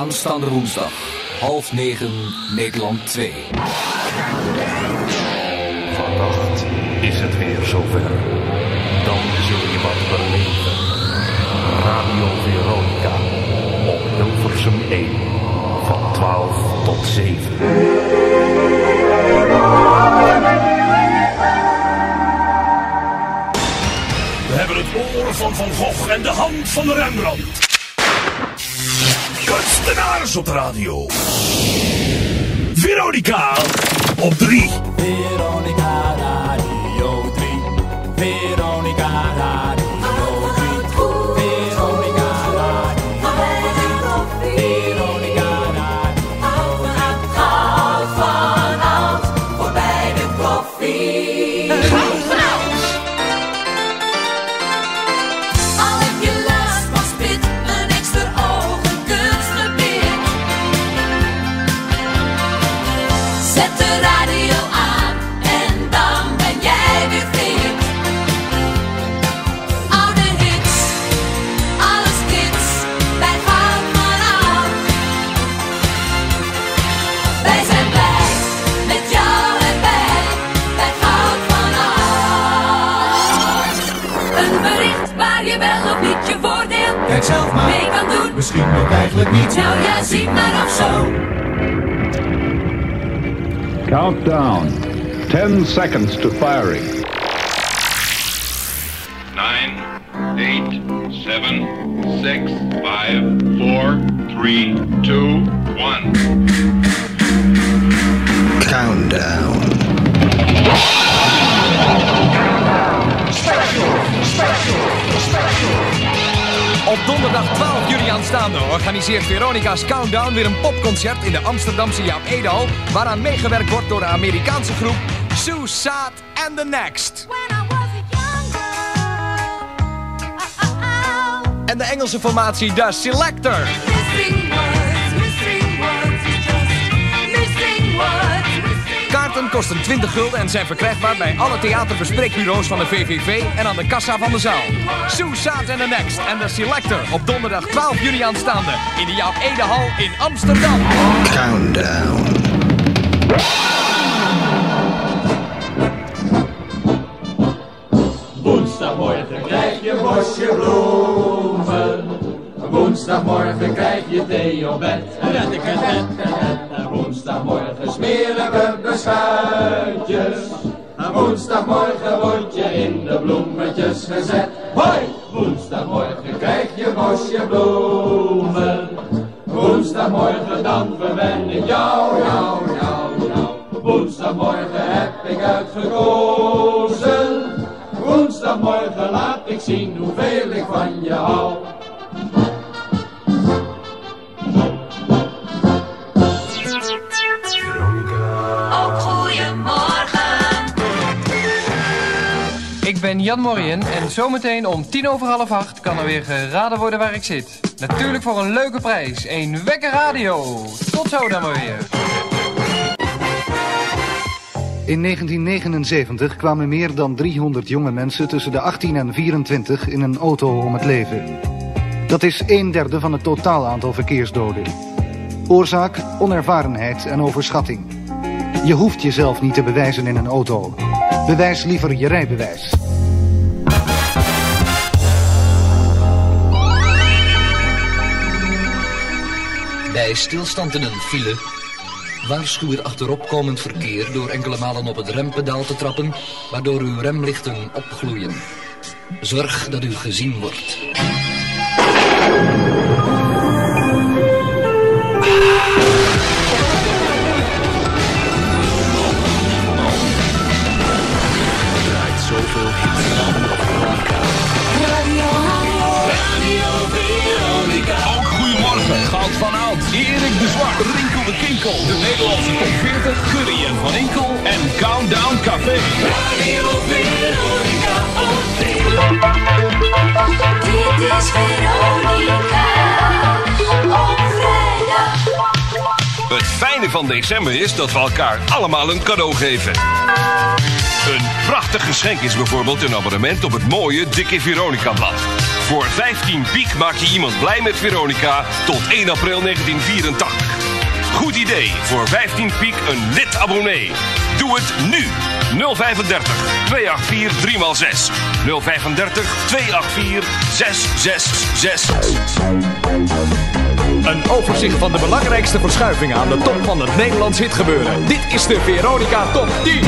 Aanstaande woensdag, 20:30, Nederland 2. Vannacht is het weer zover. Dan zul je wat beleven. Radio Veronica op Hilversum 1 van 12 tot 7. We hebben het oor van Van Gogh en de hand van Rembrandt. Kunstenaars op de radio. Veronica op 3. Veronica Radio 3. Veronica Radio 3. Veronica Radio 3. Veronica Radio 3. Goud van oud, voorbij de koffie. Goud van oud. Al heb je last van spit, een extra ogen kunstgebied. Zet de radio aan en dan ben jij weer fit. Oude hits, alles kids, bij Goud van oud. Wij zijn blij met jou erbij, bij Goud van oud. Een bericht waar je wel of niet je voordeel Kijk zelf maar, mee kan doen. misschien ook eigenlijk niet. Nou ja, zie maar of zo. Countdown. 10 seconds to firing. 9, 8, 7, 6, 5, 4, 3, 2, 1. Countdown. Op donderdag 12 juli aanstaande organiseert Veronica's Countdown weer een popconcert in de Amsterdamse Jaap Edehal, waaraan meegewerkt wordt door de Amerikaanse groep Sue Saad and the Next. En de Engelse formatie The Selector. Kaarten kosten 20 gulden en zijn verkrijgbaar bij alle theaterbespreekbureaus van de VVV en aan de kassa van de zaal. Sue Saad and the Next en The Selector op donderdag 12 juli aanstaande in de Jaap Edehal in Amsterdam. Countdown. Woensdagmorgen krijg je bosje bloemen. Woensdagmorgen krijg je thee op bed. En woensdagmorgen smerige beschuitjes. En woensdagmorgen word je in de bloemetjes gezet. Hoi! Woensdagmorgen krijg je bosje bloemen. Woensdagmorgen dan verwen ik jou. Woensdagmorgen heb ik uitgekozen. Woensdagmorgen laat ik zien hoeveel ik van je hou. Ook goeiemorgen. Ik ben Jan Morrien en zometeen om 7:50 kan er weer geraden worden waar ik zit. Natuurlijk voor een leuke prijs, een Wekker Radio. Tot zo dan maar weer. In 1979 kwamen meer dan 300 jonge mensen tussen de 18 en 24 in een auto om het leven. Dat is 1/3 van het totaal aantal verkeersdoden. Oorzaak, onervarenheid en overschatting. Je hoeft jezelf niet te bewijzen in een auto. Bewijs liever je rijbewijs. Bij stilstand in een file waarschuw er achteropkomend verkeer door enkele malen op het rempedaal te trappen, waardoor uw remlichten opgloeien. Zorg dat u gezien wordt. Draait zoveel hits op Veronica. Radio Veronica. Ook goedemorgen. Goud van oud. Erik de Zwart. Rinkel de Kinkel. De Nederlandse top 40. Curry en Van Inkel. En Countdown Café. Radio Veronica op 3. Dit is Veronica op vrijdag. Het fijne van december is dat we elkaar allemaal een cadeau geven. Een prachtig geschenk is bijvoorbeeld een abonnement op het mooie Dikke Veronica blad. Voor 15 piek maak je iemand blij met Veronica tot 1 april 1984. Goed idee, voor 15 piek een lid-abonnee. Doe het nu. 035 284 3x6. 035 284 666. Een overzicht van de belangrijkste verschuivingen aan de top van het Nederlands hitgebeuren. Dit is de Veronica Top 10.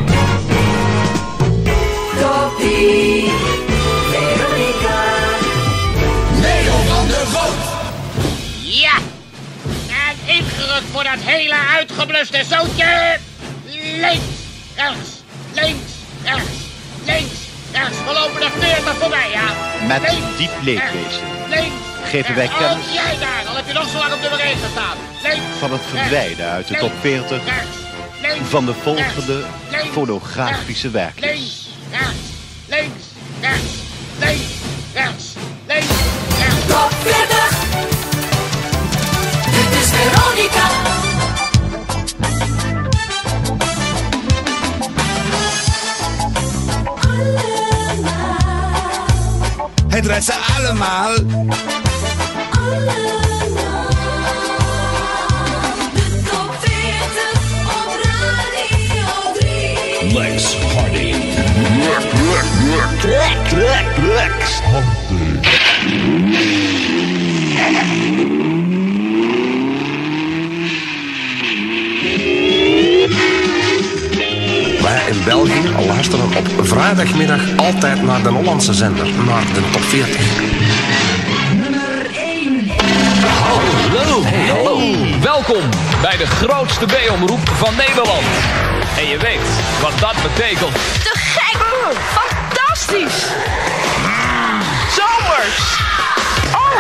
Top 10. Veronica. Leo van der Goot. Ja. En ingerukt voor dat hele uitgebluste zootje. Links, rechts, links, rechts, links, rechts. We lopen de 40 voorbij, ja. Met links, diep leedwezen links, geven wij kennis jij daar, al heb je nog zo lang op de bereden gestaan. Links, van het verdwijnen uit de top 40 van de volgende fonografische werkjes. links, rechts, links, rechts, links, rechts, links, rechts. Top 40. Dit is Veronica. Het redt ze allemaal. De top 40 op Radio 3. Lex Harding. Lex Harding. Wij in België luisteren op vrijdagmiddag altijd naar de Hollandse zender, naar de top 40. Hallo. Hey, hallo. Welkom bij de grootste B-omroep van Nederland. En je weet wat dat betekent. Te gek! Fantastisch! Zomers! Oh!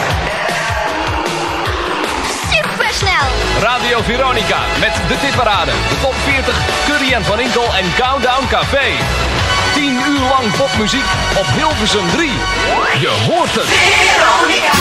Supersnel! Radio Veronica met de tipparade, de top 40, Curry en Van Inkel en Countdown Café. 10 uur lang popmuziek op Hilversum 3. Je hoort het. Veronica.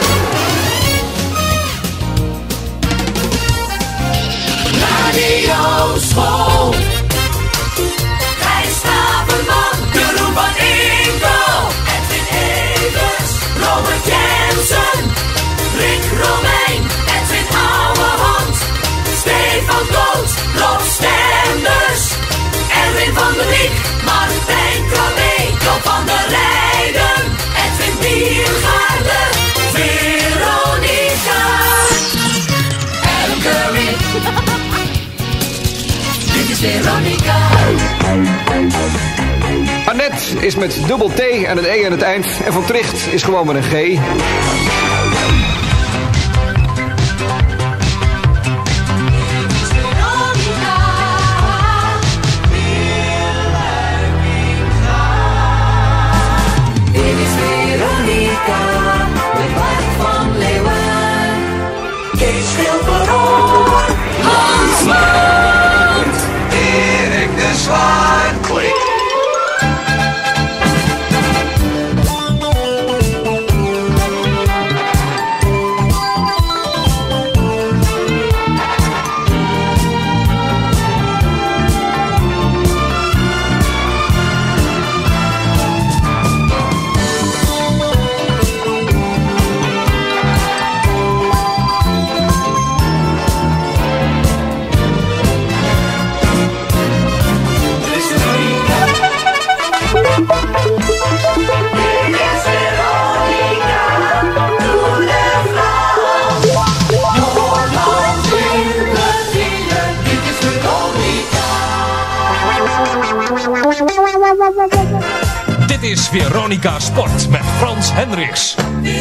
Radio School. Gijs Staverman, Jeroen van Inkel, Edwin Evers, Robert Jensen, Rick Romein, Edwin Ouwehand, Stefan Koot, Rob Stenders, Erwin van der Riek, Martijn Krabbe, Joop van der Leijden, Edwin Biergaarde, Veronica, Adam Curry. Dit is Veronica. Annette is met dubbel T en een E aan het eind. En Van Tricht is gewoon met een G. Met Bart van Leeuwen, Kees Schilperoor, Hans Mand, Erik de Zwart, Klik. Dit is Veronica Sport met Frans Hendricks.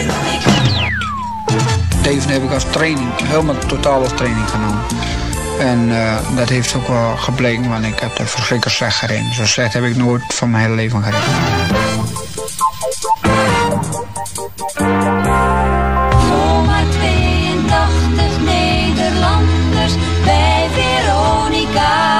Deze heb ik als training, helemaal totaal als training genomen. En dat heeft ook wel gebleken, want ik heb er verschrikkelijk slecht gereden. Zo slecht heb ik nooit van mijn hele leven gereden. Zomaar 82 Nederlanders bij Veronica.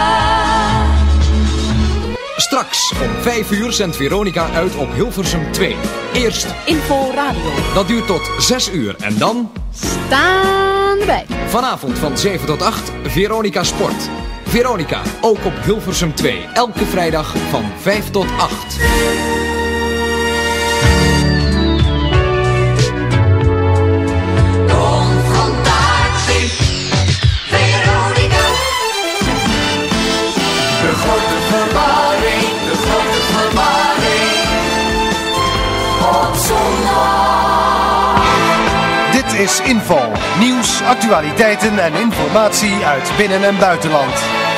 Straks om 5 uur zendt Veronica uit op Hilversum 2. Eerst Info Radio. Dat duurt tot 6 uur en dan Staan wij. Vanavond van 7 tot 8 Veronica Sport. Veronica, ook op Hilversum 2. Elke vrijdag van 5 tot 8. is Info. Nieuws, actualiteiten en informatie uit binnen- en buitenland.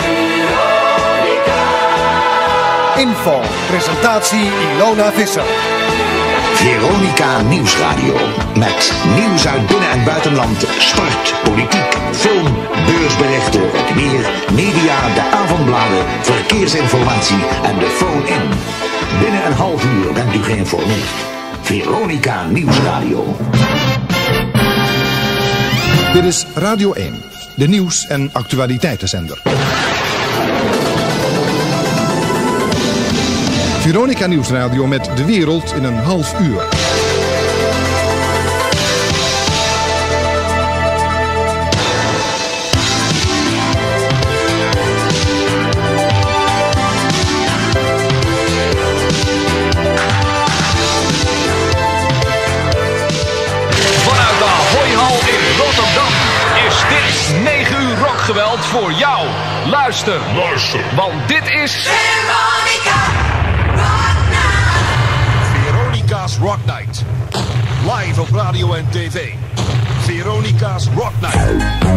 Info. Presentatie Ilona Visser. Veronica Nieuwsradio. Met nieuws uit binnen- en buitenland, sport, politiek, film, beursberichten, het weer, media, de avondbladen, verkeersinformatie en de phone-in. Binnen een half uur bent u geïnformeerd. Veronica Nieuwsradio. Dit is Radio 1, de nieuws- en actualiteitenzender. Veronica Nieuwsradio met de wereld in een half uur. Vanuit de Hooihal in Rotterdam is dit 9 uur rockgeweld voor jou. Luister, want dit is... Veronica's Rock Night. Live op radio en tv. Veronica's Rock Night.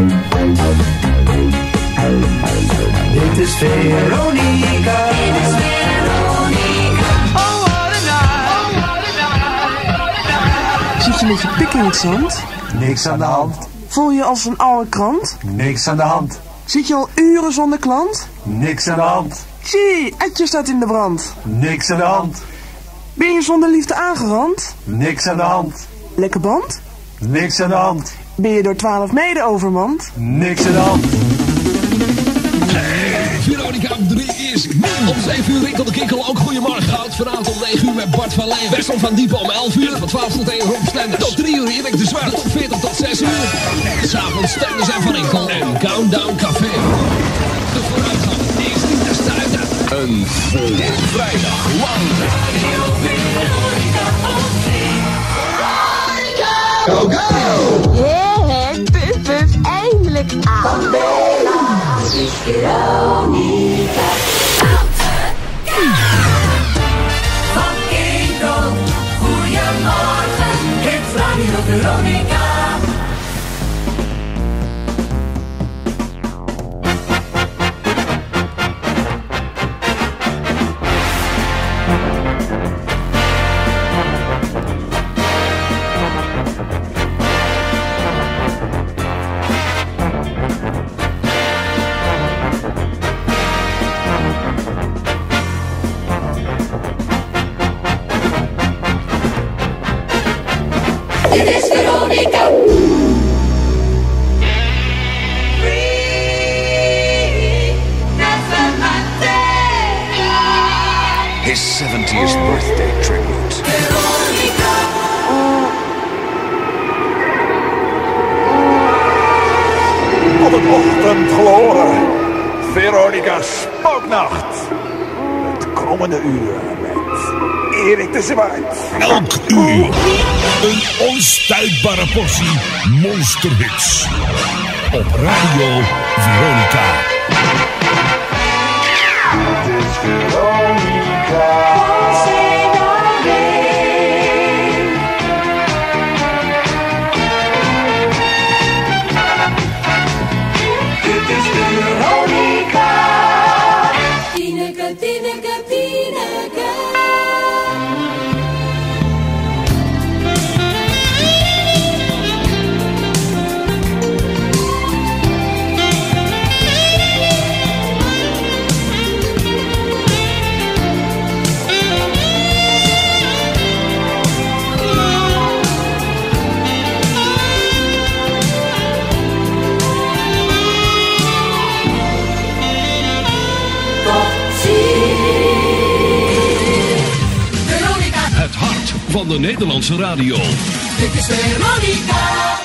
Dit is Veronica. Dit is Veronica. Oh, what a night. Oh, what a night. Zit je met je pik in het zand? Niks aan de hand. Voel je als een oude krant? Niks aan de hand. Zit je al uren zonder klant? Niks aan de hand. Zie, etje staat in de brand. Niks aan de hand. Ben je zonder liefde aangerand? Niks aan de hand. Lekker band? Niks aan de hand. Ben je door 12 mede overmand? Niks aan de hand. Veronica 3 is om 7 uur Rinkel de Kinkel. Ook goedemorgen goud. Vanavond om 9 uur met Bart van Leen. Wessel van Diepen om 11 uur. Van 12 tot 1 Rob Stenders. Tot 3 uur Erik de Zwart. Tot 40 tot 6 uur. S'avonds Stenders en Van Rinkel. En Countdown Café. De vooruitgang is niet te stuiten. Een volle vrijdag lang. Go, go! Yeah, puf, puf, eindelijk aan. Dit is Veronica. Van Kinkel, goeiemorgen. Dit Radio Veronica. Dit is Veronica. His 70th birthday tribute. Op het ochtendgloren. Veronica's Spooknacht. Het komende uur met Erik de Zwart. Elk uur een onstuitbare portie monsterhits. Op Radio Veronica. Dit is Veronica. Dit is Veronica. Tineke, Tineke, Tineke. Het hart van de Nederlandse radio. Dit is Veronica.